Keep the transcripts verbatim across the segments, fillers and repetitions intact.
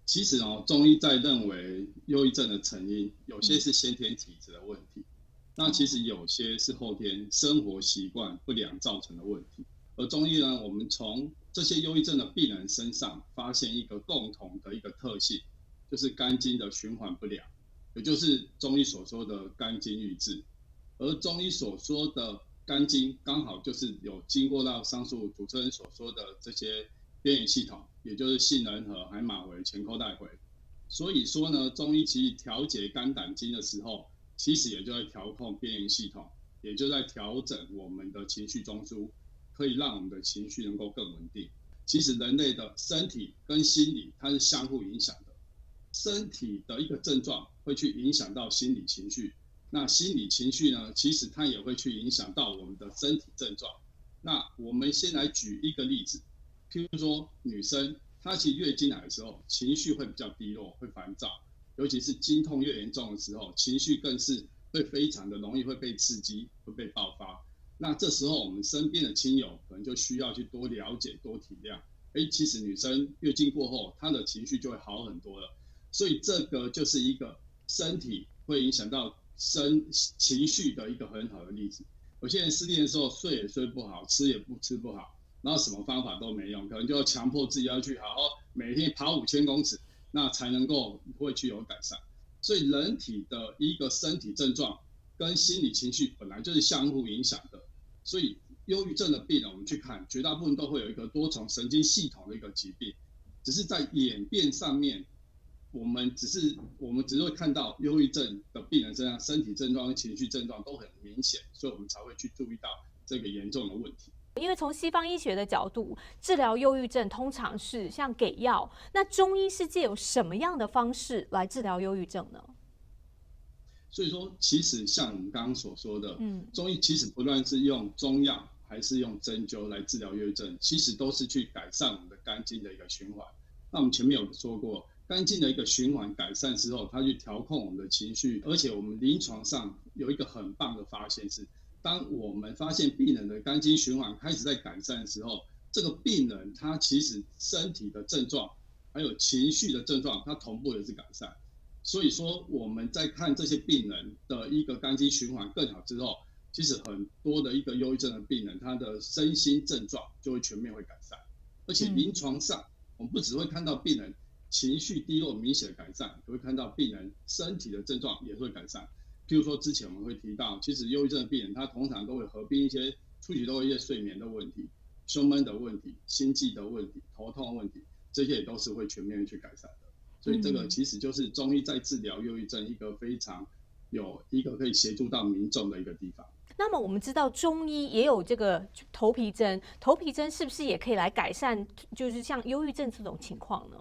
其实哦，中医在认为忧郁症的成因，有些嗯， 是先天体质的问题，那其哦， 实有些是后天生活习惯不良造成的问题。而中医呢，我们从这些忧郁症的病人身上发现一个共同的一个特性，就是肝经的循环不良，也就是中医所说的肝经郁滞。而中医所说的肝经，刚好就是有经过到上述主持人所说的这些边缘系统，也就是杏仁核、海马回、前扣带回。所以说呢，中医其实调节肝胆经的时候，其实也就在调控边缘系统，也就在调整我们的情绪中枢，可以让我们的情绪能够更稳定。其实人类的身体跟心理它是相互影响的，身体的一个症状会去影响到心理情绪，那心理情绪呢，其实它也会去影响到我们的身体症状。那我们先来举一个例子，譬如说女生她其实月经来的时候，情绪会比较低落，会烦躁，尤其是经痛越严重的时候，情绪更是会非常的容易会被刺激，会被爆发。那这时候我们身边的亲友可能就需要去多了解、多体谅。哎，其实女生月经过后，她的情绪就会好很多了。所以这个就是一个身体会影响到身情绪的一个很好的例子。有些人失恋的时候睡也睡不好，吃也不吃不好，然后什么方法都没用，可能就要强迫自己要去好好每天跑五千公尺，那才能够会去有改善。所以人体的一个身体症状跟心理情绪本来就是相互影响的，所以忧郁症的病人，我们去看，绝大部分都会有一个多重神经系统的一个疾病，只是在演变上面，我们只是我们只是会看到忧郁症的病人身上身体症状跟情绪症状都很明显，所以我们才会去注意到这个严重的问题。 因为从西方医学的角度，治疗忧郁症通常是像给药，那中医是借有什么样的方式来治疗忧郁症呢？ 所以说，其实像我们刚刚所说的， 嗯， 中医其实不论是用中药还是用针灸来治疗忧郁症，其实都是去改善我们的肝经的一个循环。那我们前面有说过，肝经的一个循环改善之后，它去调控我们的情绪，而且我们临床上有一个很棒的发现是，当我们发现病人的肝经循环开始在改善的时候，这个病人他其实身体的症状还有情绪的症状，它同步的是改善。所以说我们在看这些病人的一个肝经循环更好之后，其实很多的一个忧郁症的病人，他的身心症状就会全面会改善，而且嗯， 临床上我们不只会看到病人情绪低落明显的改善，也会看到病人身体的症状也会改善。譬如说之前我们会提到，其实忧郁症的病人他通常都会合并一些初期都会一些睡眠的问题、胸闷的问题、心悸的问题、头痛的问题，这些也都是会全面去改善的。所以这个嗯。 其实就是中医在治疗忧郁症一个非常有一个可以协助到民众的一个地方。 那么我们知道中医也有这个头皮针，头皮针是不是也可以来改善，就是像忧郁症这种情况呢？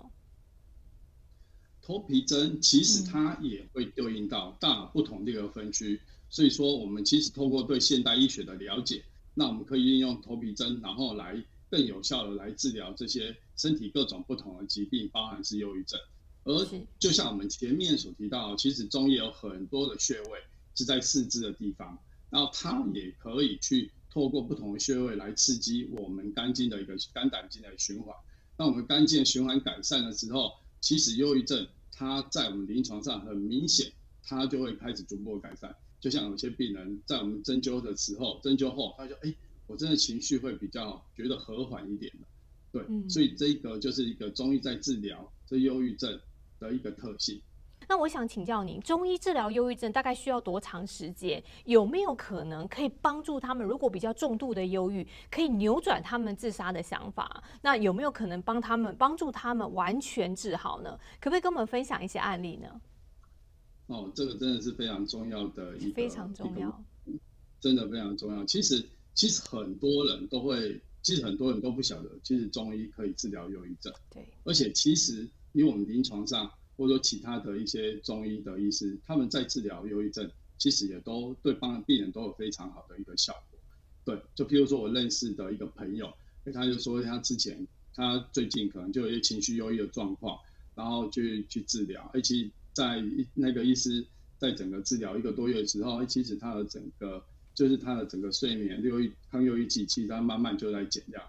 头皮针其实嗯， 它也会对应到大脑不同的一个分区，所以说我们其实透过对现代医学的了解，那我们可以运用头皮针，然后来更有效的来治疗这些身体各种不同的疾病，包含是忧郁症。而是， 就像我们前面所提到，其实中医有很多的穴位是在四肢的地方，然后它也可以去透过不同的穴位来刺激我们肝经的一个肝胆经的循环。那我们肝经的循环改善的时候，其实忧郁症它在我们临床上很明显，它就会开始逐步改善。就像有些病人在我们针灸的时候，针灸后，他就哎，我真的情绪会比较觉得和缓一点了。对，所嗯。 以这个就是一个中医在治疗这忧郁症的一个特性。 那我想请教您，中医治疗忧郁症大概需要多长时间？有没有可能可以帮助他们，如果比较重度的忧郁，可以扭转他们自杀的想法？那有没有可能帮他们帮助他们完全治好呢？可不可以跟我们分享一些案例呢？ 哦，这个真的是非常重要的一非个一个， 常重要。 真的非常重要。其实其实很多人都会，其实很多人都不晓得，其实中医可以治疗忧郁症。 对， 而且其实因为我们临床上或者说其他的一些中医的医师，他们在治疗忧郁症，其实也都对帮病人都有非常好的一个效果。对，就譬如说我认识的一个朋友，他就说他之前他最近可能就有一些情绪忧郁的状况，然后去去治疗，而且在那个医师在整个治疗一个多月之后，其实他的整个就是他的整个睡眠、忧郁抗忧郁剂，其实他慢慢就在减量的。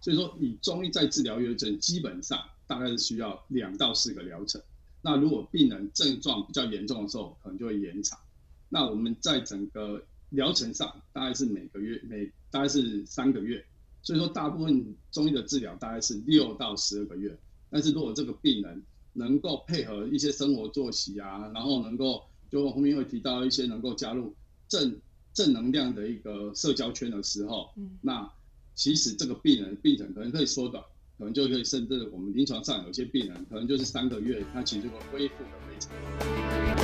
所以说以中医在治疗忧郁症，基本上大概是需要两到四个疗程。那如果病人症状比较严重的时候，可能就会延长。那我们在整个疗程上大概是每个月每大概是三个月，所以说大部分中医的治疗大概是六到十二个月。但是如果这个病人能够配合一些生活作息啊，然后能够就后面会提到一些能够加入正正能量的一个社交圈的时候，嗯，那其实这个病人病程可能可以缩短，可能就可以甚至我们临床上有些病人可能就是三个月，他其实就会恢复的非常好。